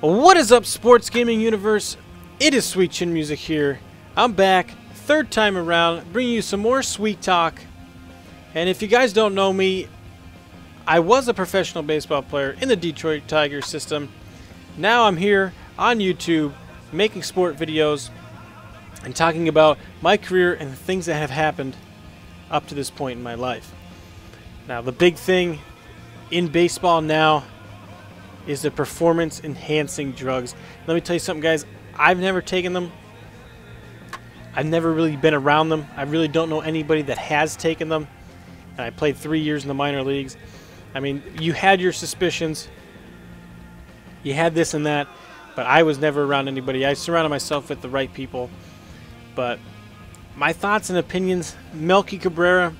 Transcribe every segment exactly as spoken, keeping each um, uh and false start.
What is up, Sports Gaming Universe? It is Sweet Chin Music here. I'm back, third time around, bringing you some more sweet talk. And if you guys don't know me, I was a professional baseball player in the Detroit Tigers system. Now I'm here on YouTube making sport videos and talking about my career and the things that have happened up to this point in my life. Now, the big thing in baseball now is the performance-enhancing drugs. Let me tell you something, guys. I've never taken them. I've never really been around them. I really don't know anybody that has taken them. And I played three years in the minor leagues. I mean, you had your suspicions. You had this and that. But I was never around anybody. I surrounded myself with the right people. But my thoughts and opinions, Melky Cabrera,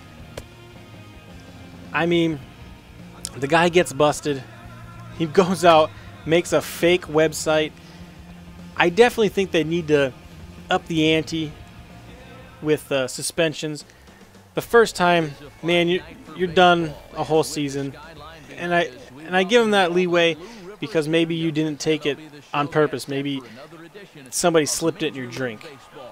I mean, the guy gets busted. He goes out, makes a fake website. I definitely think they need to up the ante with uh, suspensions. The first time, man, you, you're done a whole season. And I, and I give him that leeway because maybe you didn't take it on purpose. Maybe somebody slipped it in your drink.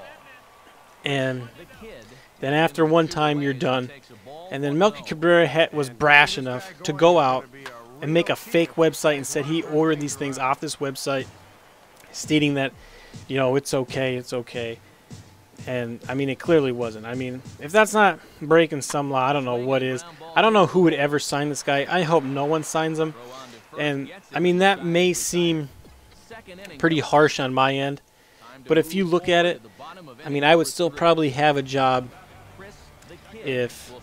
And then after one time, you're done. And then Melky Cabrera was brash enough to go out and make a fake website and said he ordered these things off this website, stating that, you know, it's okay, it's okay. And, I mean, it clearly wasn't. I mean, if that's not breaking some law, I don't know what is. I don't know who would ever sign this guy. I hope no one signs him. And, I mean, that may seem pretty harsh on my end. But if you look at it, I mean, I would still probably have a job if,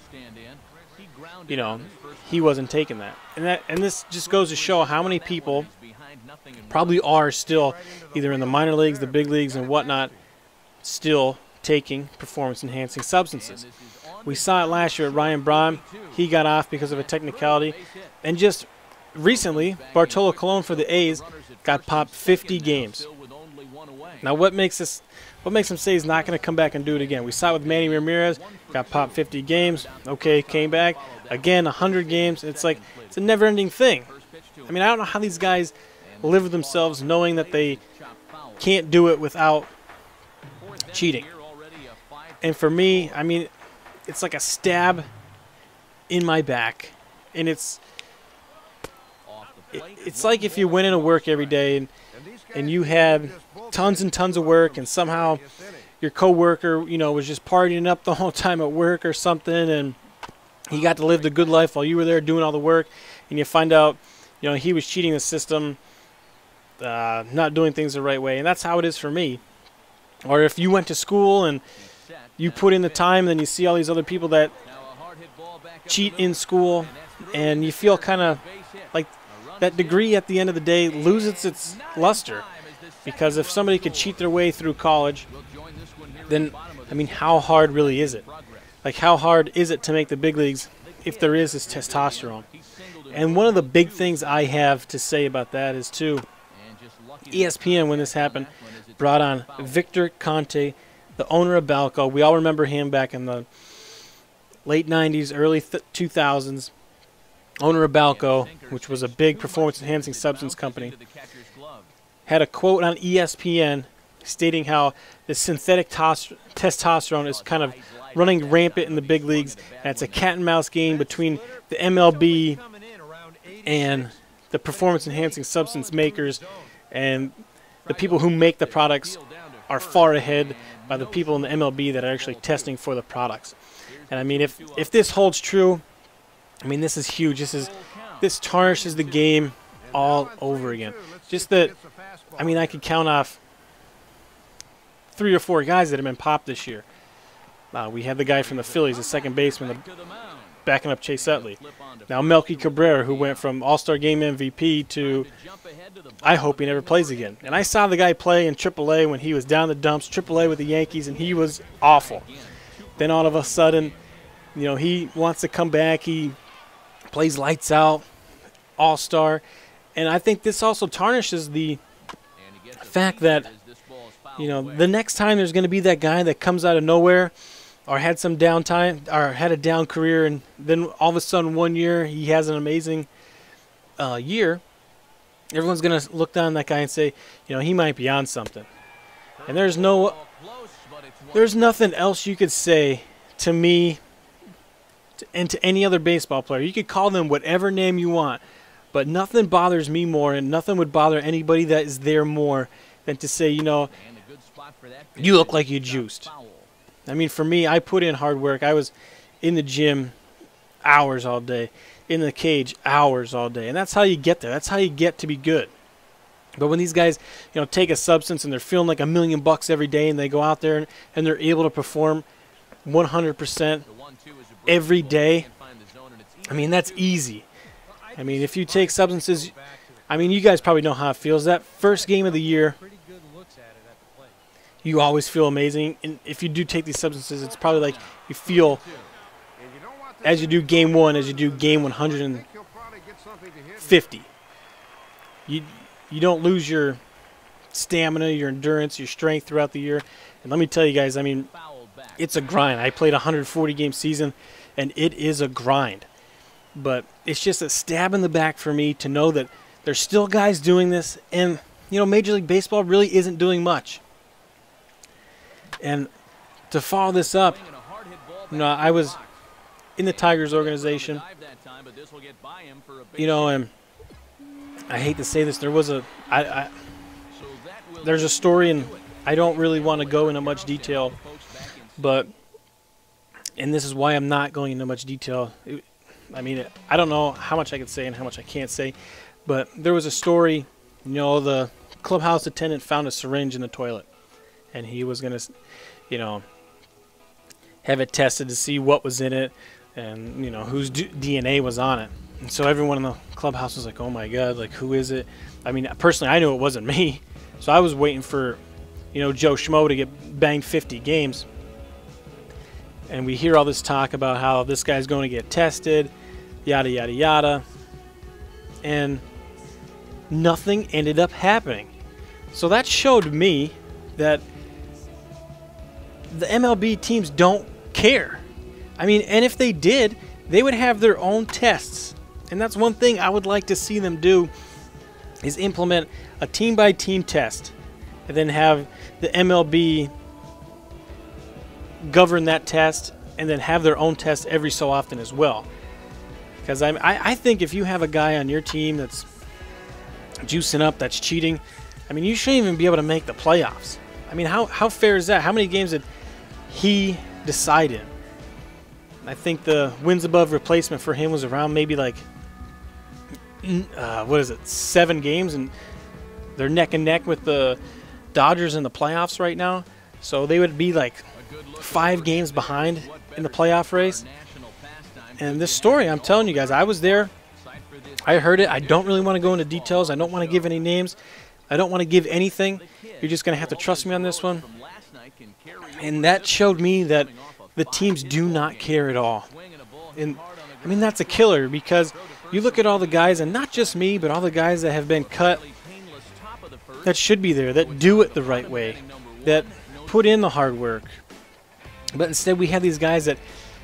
you know, he wasn't taking that. And that and this just goes to show how many people probably are still either in the minor leagues, the big leagues, and whatnot, still taking performance-enhancing substances. We saw it last year at Ryan Braun. He got off because of a technicality. And just recently, Bartolo Colon for the A's got popped fifty games. Now, what makes this, what makes him say he's not going to come back and do it again? We saw it with Manny Ramirez, got popped fifty games. Okay, came back again, one hundred games. It's like it's a never-ending thing. I mean, I don't know how these guys live with themselves, knowing that they can't do it without cheating. And for me, I mean, it's like a stab in my back, and it's it, it's like if you went into work every day and and you had tons and tons of work, and somehow your coworker, you know, was just partying up the whole time at work or something, and he got to live the good life while you were there doing all the work, and you find out, you know, he was cheating the system, uh, not doing things the right way, and that's how it is for me. Or if you went to school and you put in the time, and then you see all these other people that cheat in school, and you feel kind of like that degree at the end of the day loses its luster. Because if somebody could cheat their way through college, then, I mean, how hard really is it? Like, how hard is it to make the big leagues if there is this testosterone? And one of the big things I have to say about that is, too, E S P N, when this happened, brought on Victor Conte, the owner of Balco. We all remember him back in the late nineties, early two thousands. Owner of Balco, which was a big performance-enhancing substance company, had a quote on E S P N stating how the synthetic testosterone is kind of running rampant in the big leagues, and it's a cat-and-mouse game between the M L B and the performance-enhancing substance makers, and the people who make the products are far ahead by the people in the M L B that are actually testing for the products. And I mean, if if this holds true, I mean, this is huge. This is this tarnishes the game all over again. Just that, I mean, I could count off three or four guys that have been popped this year. Uh, we had the guy from the Phillies, the second baseman, the, backing up Chase Utley. Now Melky Cabrera, who went from All-Star Game M V P to, I hope he never plays again. And I saw the guy play in triple A when he was down the dumps, triple A with the Yankees, and he was awful. Then all of a sudden, you know, he wants to come back. He plays lights out, all-star. And I think this also tarnishes the fact that, you know, the next time there's going to be that guy that comes out of nowhere or had some downtime or had a down career, and then all of a sudden one year he has an amazing uh, year, everyone's going to look down on that guy and say, you know, he might be on something. And there's no, there's nothing else you could say to me to, and to any other baseball player. You could call them whatever name you want, but nothing bothers me more, and nothing would bother anybody that is there more than to say, you know, you look like you juiced. I mean, for me, I put in hard work. I was in the gym hours all day, in the cage hours all day, and that's how you get there. That's how you get to be good. But when these guys, you know, take a substance and they're feeling like a million bucks every day, and they go out there and, and they're able to perform one hundred percent every day, I mean, that's easy. I mean, if you take substances, I mean, you guys probably know how it feels. That first game of the year, you always feel amazing. And if you do take these substances, it's probably like you feel as you do game one, as you do game one hundred fifty. You you don't lose your stamina, your endurance, your strength throughout the year. And let me tell you guys, I mean, it's a grind. I played a one hundred forty game season, and it is a grind. But it's just a stab in the back for me to know that there's still guys doing this, and, you know, Major League Baseball really isn't doing much. And to follow this up, you know, I was in the Tigers organization, you know, and I hate to say this, there was a, I, I, there's a story, and I don't really want to go into much detail, but, and this is why I'm not going into much detail. It, I mean, I don't know how much I can say and how much I can't say, but there was a story, you know, the clubhouse attendant found a syringe in the toilet, and he was going to, you know, have it tested to see what was in it and, you know, whose D N A was on it. And so everyone in the clubhouse was like, oh, my God, like, who is it? I mean, personally, I knew it wasn't me, so I was waiting for, you know, Joe Schmo to get banged fifty games. And we hear all this talk about how this guy's going to get tested, yada, yada, yada. And nothing ended up happening. So that showed me that the M L B teams don't care. I mean, and if they did, they would have their own tests. And that's one thing I would like to see them do, is implement a team-by-team test and then have the M L B govern that test and then have their own test every so often as well. Because I, I think if you have a guy on your team that's juicing up, that's cheating, I mean, you shouldn't even be able to make the playoffs. I mean, how, how fair is that? How many games did he decide in? I think the wins above replacement for him was around maybe like, uh, what is it, seven games, and they're neck and neck with the Dodgers in the playoffs right now. So they would be like five games behind in the playoff race. And this story, I'm telling you guys, I was there. I heard it. I don't really want to go into details. I don't want to give any names. I don't want to give anything. You're just going to have to trust me on this one. And that showed me that the teams do not care at all. And I mean, that's a killer, because you look at all the guys, and not just me, but all the guys that have been cut that should be there, that do it the right way, that put in the hard work. But instead we have these guys that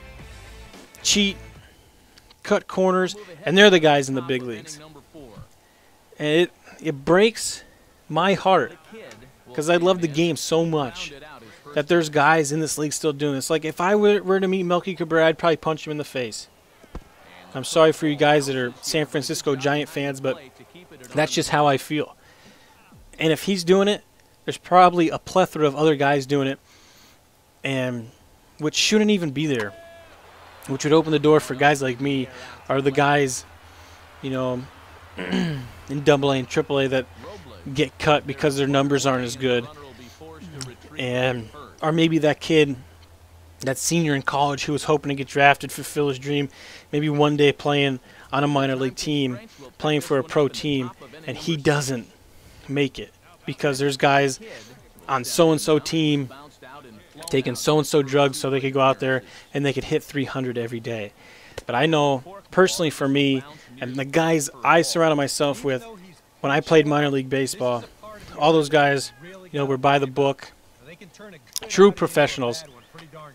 cheat, cut corners, and they're the guys in the big leagues. And it, it breaks my heart, because I love the game so much, that there's guys in this league still doing this. Like, if I were, were to meet Melky Cabrera, I'd probably punch him in the face. I'm sorry for you guys that are San Francisco Giant fans, but that's just how I feel. And if he's doing it, there's probably a plethora of other guys doing it, and which shouldn't even be there, which would open the door for guys like me, or the guys, you know, in double A and triple A that get cut because their numbers aren't as good. And or maybe that kid, that senior in college who was hoping to get drafted, fulfill his dream, maybe one day playing on a minor league team, playing for a pro team, and he doesn't make it because there's guys on so-and-so team taking so-and-so drugs so they could go out there and they could hit three hundred every day. But I know, personally for me, and the guys I surrounded myself with when I played minor league baseball, all those guys, you know, were by the book, true professionals,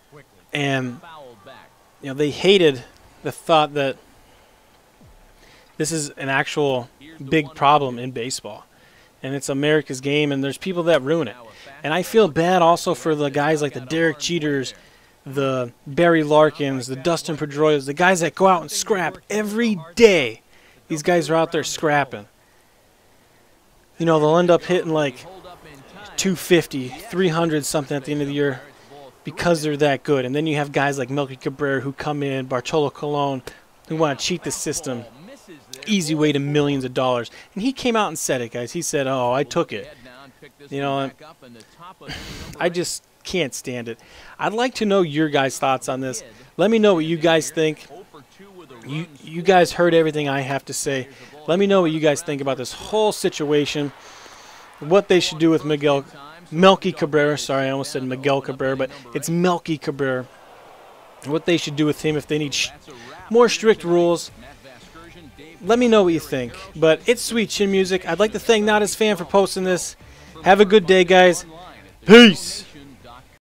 and, you know, they hated the thought that This is an actual big problem in baseball. And it's America's game, and there's people that ruin it. And I feel bad also for the guys like the Derek Jeters, the Barry Larkins, the Dustin Pedroias, the guys that go out and scrap every day. These guys are out there scrapping. You know, they'll end up hitting like two fifty, three hundred something at the end of the year because they're that good. And then you have guys like Melky Cabrera who come in, Bartolo Colon, who want to cheat the system. Easy way to millions of dollars. And he came out and said it, guys. He said, oh, I took it. You know, I just can't stand it. I'd like to know your guys' thoughts on this. Let me know what you guys think. You, you guys heard everything I have to say. Let me know what you guys think about this whole situation. What they should do with Miguel, Melky Cabrera. Sorry, I almost said Miguel Cabrera, but it's Melky Cabrera. What they should do with him if they need sh more strict rules. Let me know what you think. But it's Sweet Chin Music. I'd like to thank Not His Fan for posting this. Have a good day, guys. Peace.